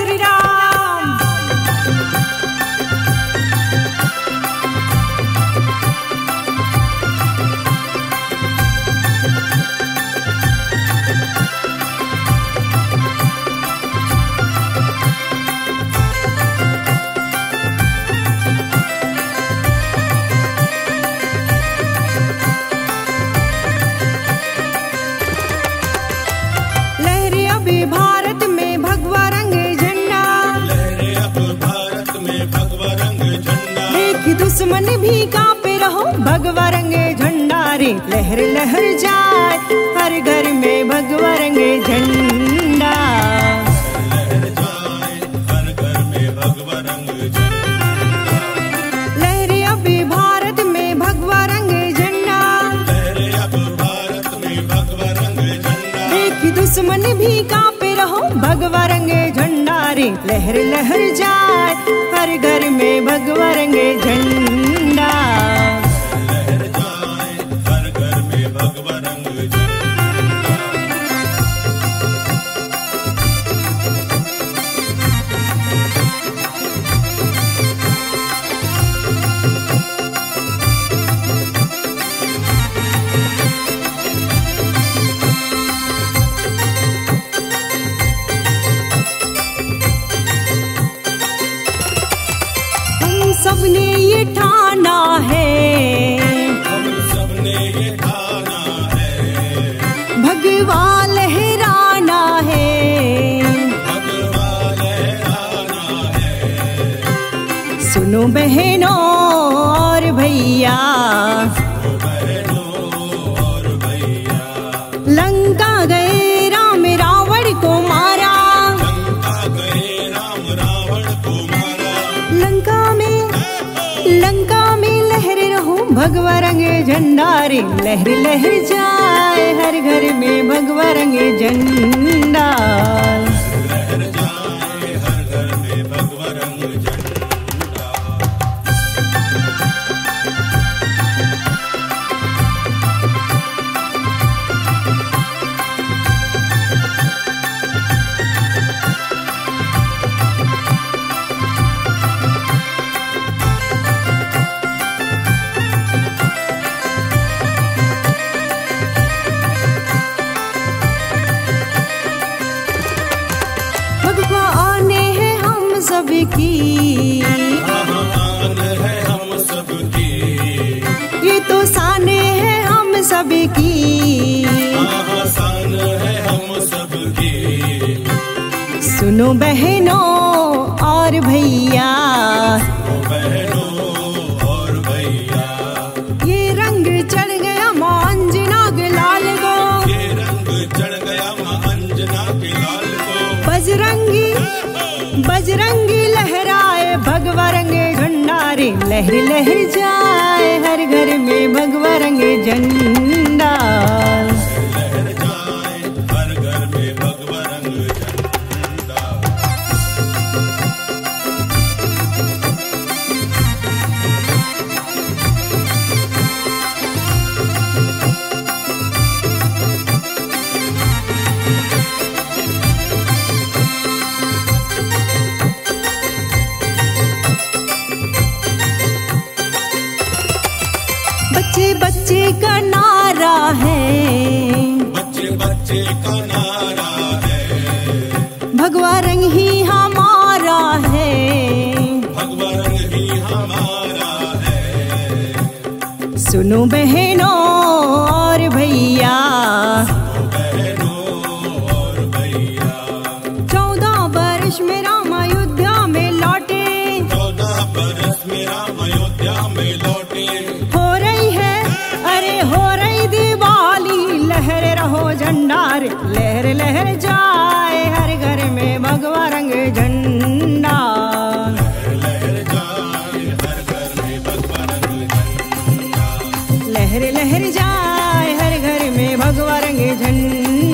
हरि राम। लहरे अब भारत में भगवा रंग झंडा, लहरे अब भारत में भगवा रंग झंडा। देख दुश्मन भी कांपे रहो भगवा रंग झंडा रे। लहर लहर जाए हर घर में भगवा रंग झंडा। लहर जाए हर घर में भगवा रंग झंडा। लहरे अब भारत में भगवा रंग झंडा, लहरे अब भारत में भगवा रंग झंडा। देख दुश्मन भी कांपे रहो भगवा रंग झंडा रे। लहर लहर जाए हर घर में भगवा रंग झंडा। लहर जाए हर घर में भगवा रंग झंडा। हम सबने ये ठाना है, हम सबने ये ठाना है, भगवा लहराना है। भगवा लहराना है। सुनो बहनों और भैया, ओ बहनों और भैया। लंका गए राम रावण को मारा। लंका गए राम रावण को मारा। लंका में लहर रहो भगवा रंग झंडा रे। लहर लहर जाए हर घर में भगवा रंग झंडा। लहर जाए हर घर में भगवा रंग झंडा। भगवान है हम सबकी, आन है हम सबकी। ये तो शान है हम सबकी। आसान है हम सबकी। सुनो बहनों और भैया, ओ बहनों और भैया। ये रंग चढ़ गया मां अंजना के लाल को। ये रंग चढ़ गया मां अंजना के लाल को। बजरंगी लहराए भगवा रंग झंडा रे। लहर लहर जाए हर घर में भगवा रंग झंडा। लहर जाए हर घर में भगवा रंग झंडा। बच्चे बच्चे का नारा है, बच्चे बच्चे का नारा है। भगवा रंग ही हमारा है। भगवा रंग ही हमारा है। सुनो बहनों और भैया, ओ बहनों और भैया। 14 वर्ष में राम अयोध्या में लौटे। 14 बरस में राम अयोध्या में लौटे। हो रही दिवाली। लहर रहो झंडा रे। लहर लहर जाए हर घर में भगवा रंग झंडा। लहर जाए हर घर में भगवा रंग झंडा। लहर लहर जाए हर घर में भगवा रंग झंडा।